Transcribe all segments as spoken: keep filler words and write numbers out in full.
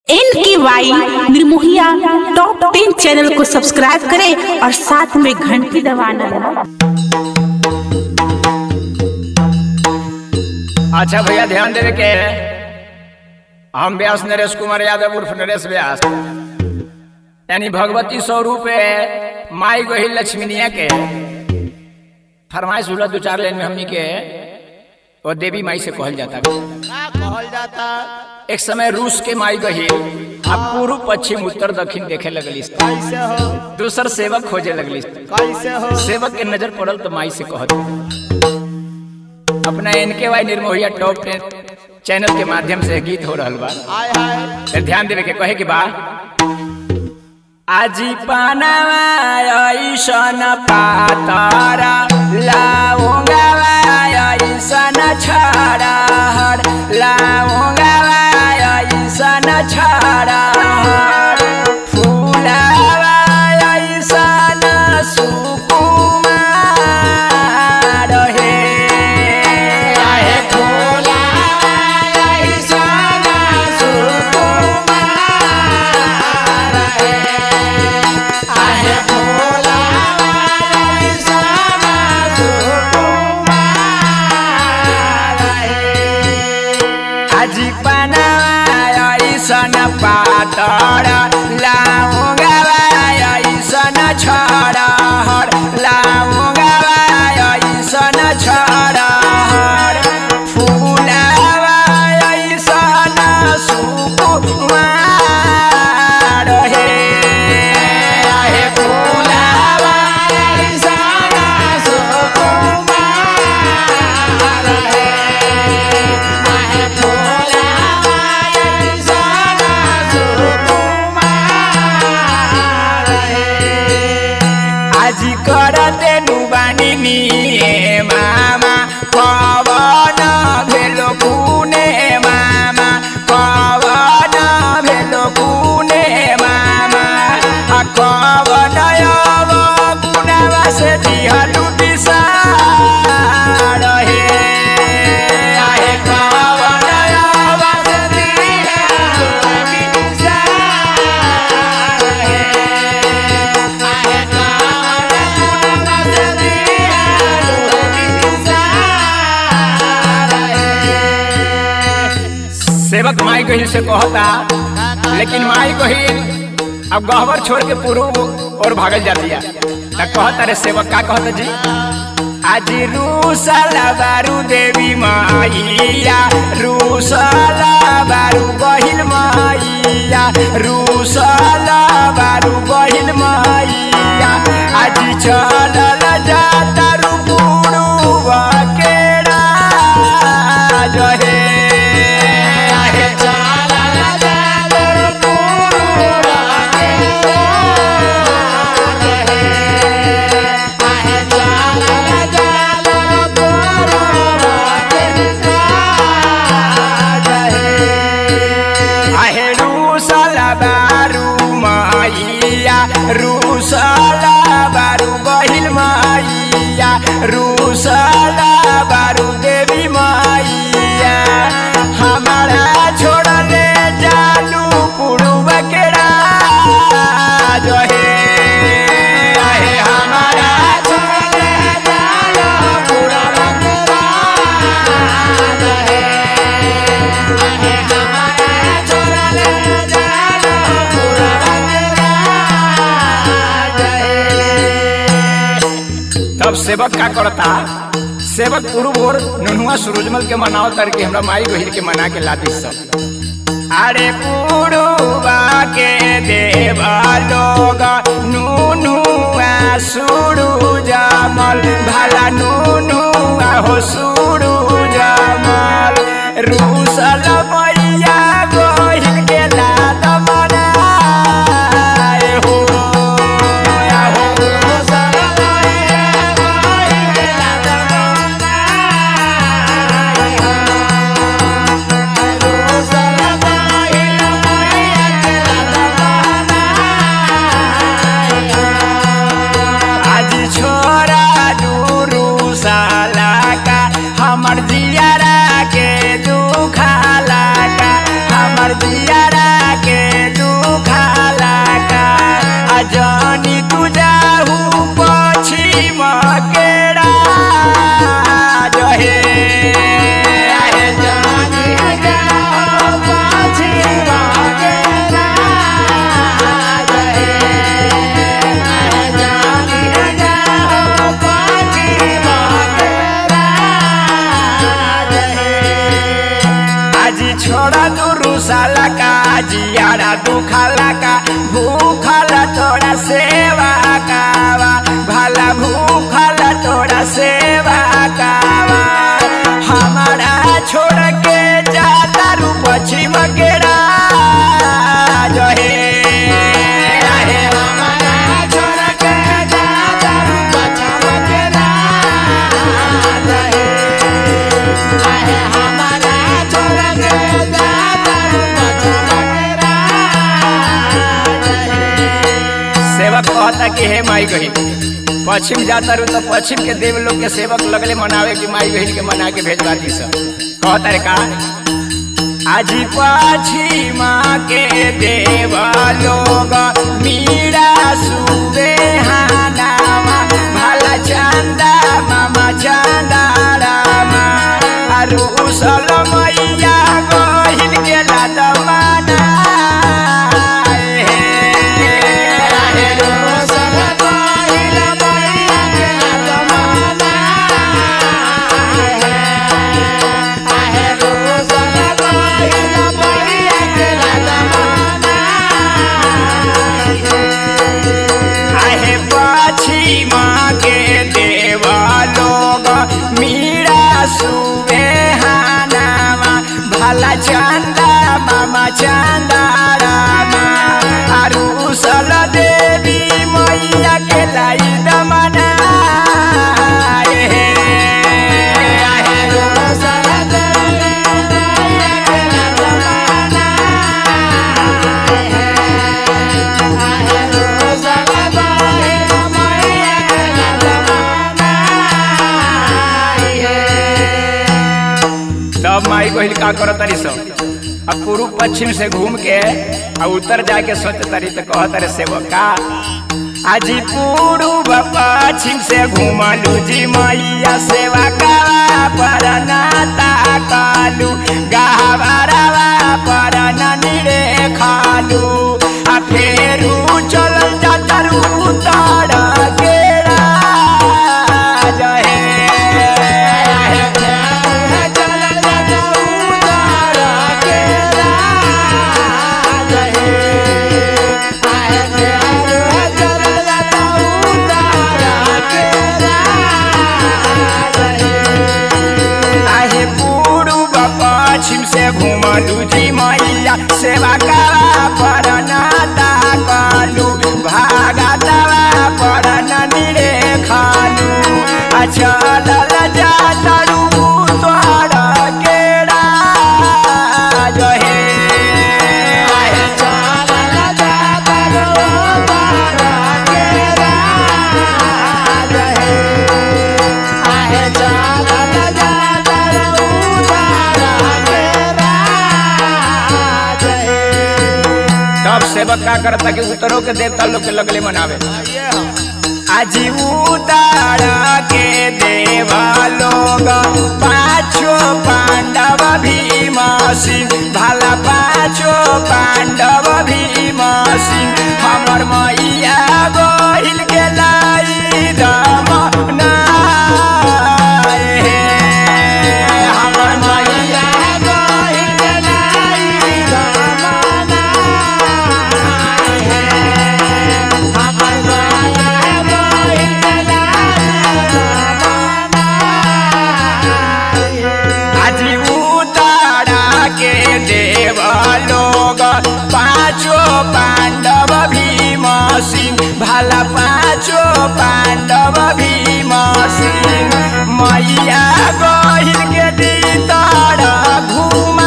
N K Y Nirmohiya top ten channel को subscribe करें और साथ में घंटी दबाना। अच्छा भैया ध्यान देवे के हम व्यास नरेश कुमार यादव उर्फ नरेश व्यास यानी भगवती स्वरूप माई गोहिल लक्ष्मीनिया के फरमाइश हुआ दो चार लाइन में हमनी के वो देवी माई से कहल जाता कहल जाता। एक समय रूस के माई गहिल अब पूर्व पश्चिम उत्तर दक्षिण देखे लगली। कैसे हो दूसर सेवक खोजे लगली। कैसे हो सेवक के नजर पड़ल तो माई से कहत अपना NK Y Nirmohiya top ten channel के माध्यम से गीत हो रहल बा। आय हाय फिर ध्यान देवे के कहे के बा आजी पानावा ऐसन पातारा लाऊंगावा ऐसन छाड़ा लाऊंगावा ऐसन छाड़ा फूलावा ऐसन सुकुमार हे आहे फूलावा ऐसन सुकुमार हे आहे फूलावा ऐसन सुकुमार हे आजी पानावा ऐसन पातरा लाऊंगावा ऐसन छाड़ा लाऊंगावा ऐसन छाड़ा फूलावा ऐसन सुकुमार हे आहे फूलावा ऐसन सुकुमार हे आहे फूलावा ऐसन सुकुमार हे आजी करते नुबानी निये मामा पवन भेलो कुने मामा पवन भेलो कुने मामा आ कवन अब कुनावा से दिहलु बिसार हे आहे कवन अब से दिहलु बिसार हे आहे कवन अब से दिहलु बिसार हे सेवक माई कहिल से कहता लेकिन माई कहिल अब गहवर छोड़ के पूर्व और भागल जाती है त कहता रे सेवक का कहता जी आज रूसला बारू देवी माइया रूसला बारू बहिल माइया रूसला बारू बहिल माइया आज चलल जाता रूपुरुवा के राज हे आहे चलल जाता रूपुरुवा के राज हे आहे चलल जाता रूपुरुवा के राज हे आहे रूसला बारू माइया रूसला बारू बहिल माइया रूसला बारू देवी माइया हमारा छोड़ले जालू पुरुब के राज हे आहे हमारा छोड़ले जालू पुरुब के राज हे आहे हमारा छोड़ले जालू पुरुब के राज हे तब सेवक का करता सेवक पूर्व और नुनुआ सूरजमल के मनाओ करके हमरा माई गोहिल के मना के लादी सब अरे पूर्वा के देवा लोग नुनुआ सूरजमल भला नुनुआ हो सूरजमल रूसल मैया गोहिल के लाद मनाए हो या हो रूसल मैया गोहिल के लाद मनाए हो रूसल मैया मैया के लाद मनाए हो आज छोरा दूरू साला का हमर जियारा के दुखाला का हमर जियारा के दुखाला का अजानी तू जाहू पश्चिम केड़ा जहे आहे जानी जाहू पश्चिम केड़ा जहे आहे जानी जाहू पश्चिम केड़ा जहे आजी छोड़ा तू रुसाला का जियारा दुखाला का भूखला थोड़ा सेवा कावा भला भूखला थोड़ा सेवा कावा हमारा छोड़ के जाता रू पश्चिम केड़ा जहे आहे हमारा छोड़ के जाता रू पश्चिम केड़ा जहे आहे हमारा छोड़ के जाता रू पश्चिम केड़ा सेवक कहता कि हे माई गहिल पश्चिम जाता रू तो पश्चिम के देव लोग के सेवक लगले मनावे कि माई गहिल के मना के भेजवा दी सब कहता रे का आजी पश्चिम के देव लोग मीरा सुबे हानामा भला चंदा मामा चंदा रामा अरु सलमैया गहिल के लादमाना सुबे हानामा भला चंदा मामा चंदा रामा अरु सल देवी मैया के लाई दमना तब माई गहिल का करो तरी सब अब पूर्व पश्चिम से घूम के और उत्तर जाके सोच तरी तो कह तरे सेवक का आजी पूर्व पश्चिम से घूमलू जी मैया सेवा का पर नाता कालू गावरवा पर नीरे खालू आ फेरू चल जातरू तारा केड़ा जहे घूमलू जी मैया सेवा करा पर नाता कालू भागतवा पर नीरे खालू अचल जातरू तोहरा केड़ा जहे सेवक का करता कि उत्तरों के देवता लोग के लगले मनावे आजी उतारा के देवा लोग पांचों पांडव भीम सिंह भला पांचों पांडव भीम सिंह हमर मैया गहिल के लाई दमना हमर मैया गहिल के लाई दमना पांचों पांडव भीम सिंह भला पांचों पांडव भीम सिंह मैया गहिल के दी तारा घुमा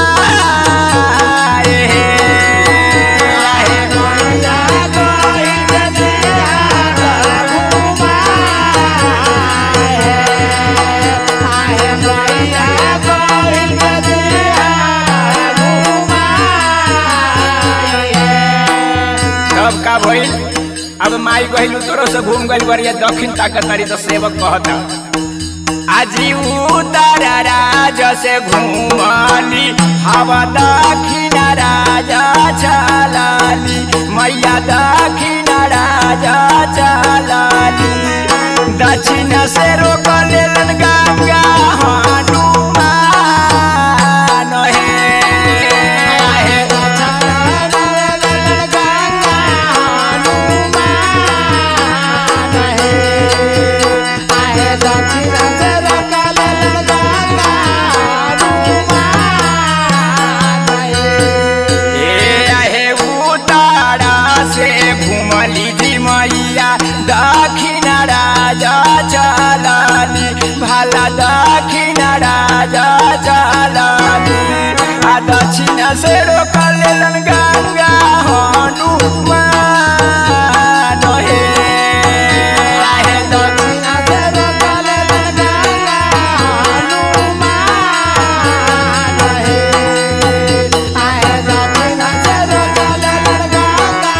भइल अब माई गइल तोरो से घूम गइल बरिया दक्षिण ताकतारी तो सेवक कहता आजी उतर राज से घूमली हवा दक्षिण राजा चलाली मैया दक्षिण राजा चलाली दक्षिण से रोक लेलन गंगा हनुमान हे दक्षिण राजा चलाली भला दक्षिण राजा चलाली आ दक्षिण से रोक लेलन गंगा हनुमान हे दक्षिण से रोक लेलन गंगा हनुमान हे दक्षिण से रोक लेलन गंगा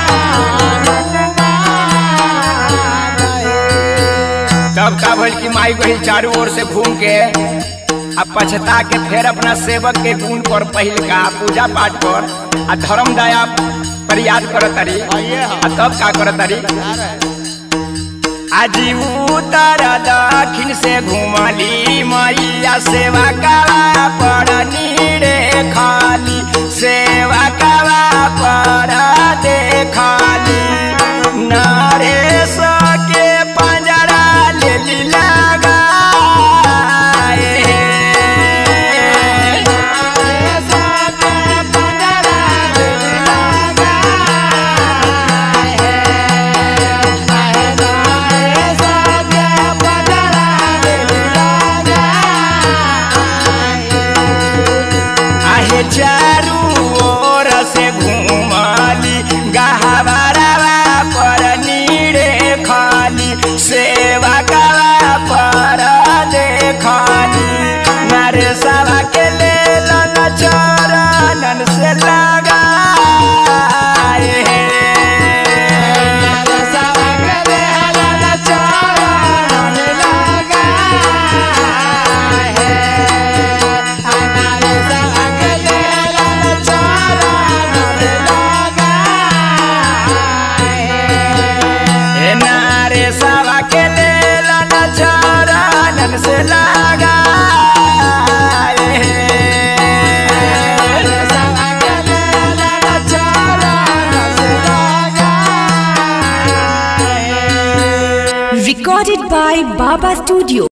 तब का भइल की माई गइल चारों ओर से घूम के अब पछता के फिर अपना सेवक के गुण पर पहिल का पूजा पाठ कर आ धर्म दया पर याद करत तारी आ तब का करत तारी आजी उतर दक्षिण से घूमली मैया सेवा करा पर नीरे खाली सेवा करा पर देखाली नरेश के पंजरा ले लगा चारू ओर से घूमली गहवारा पर नीरे खाली सेवा करा पर देखाली नारे सवा के लेलन चरणन से लगा से लगा Recorded by Baba Studio.